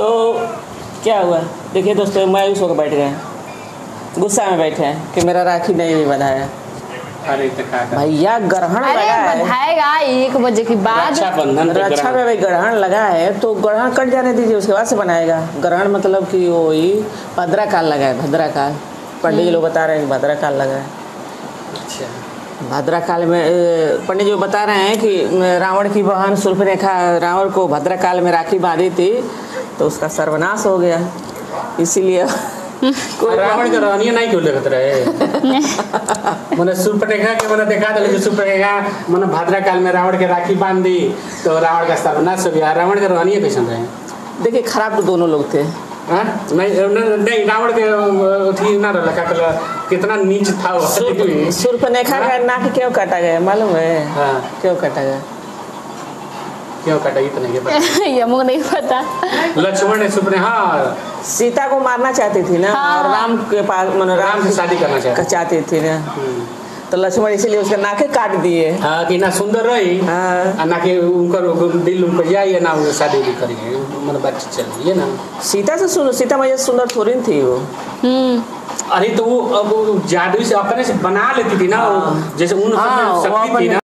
तो क्या हुआ, देखिए दोस्तों, मायूस होकर बैठ गए, गुस्सा में बैठे हैं कि मेरा राखी नहीं बंधाया। अरे भैया ग्रहण लगा है, बंधाएगा 1 बजे के बाद। रक्षा में भाई ग्रहण लगा है तो ग्रहण कट जाने दीजिए, उसके बाद से बनाएगा। ग्रहण मतलब कि वही भद्रा काल लगा है, भद्रा काल। पंडित जी लोग बता रहे हैं कि भद्रा काल लगा है। अच्छा, भद्रा काल में पंडित जी बता रहे हैं कि रावण की बहन शूर्पणखा रावण को भद्रा काल में राखी बांधी थी तो उसका सर्वनाश हो गया, इसीलिए रावण का रानिया नहीं क्यों लगत रहे। मैंने शूर्पणखा के मैंने देखा था, शूर्पणखा मैंने भद्रा काल में रावण के राखी बांध दी तो रावण का सर्वनाश हो गया। रावण के रानिया कैसे रहे? देखिए खराब तो दोनों लोग थे। नहीं रावण के ना रहा, कितना नीच था वो। शूर्पणखा का नाक क्यों काटा गया मालूम है? हाँ। क्यों काटा गया? क्यों काटा ये तो नहीं पता। ये मुझे नहीं पता। लक्ष्मण ने शूर्पणखा सीता को मारना चाहती थी ना। हाँ। और राम के पास राम से शादी करना चाहती थी ना, तो लक्ष्मण इसीलिए उसका नाके काट दिए। हाँ, कि ना सुंदर रही। हाँ। ना कि उनका दिल उनको जाए ना उनका शादी भी करेंगे, मतलब बातचीत चल रही है ना। सीता से सीता मैया सुंदर थोड़ी थी वो। अरे तो वो अब जादू से अपने से बना लेती थी ना। हाँ। जैसे उन शक्ति थी ना।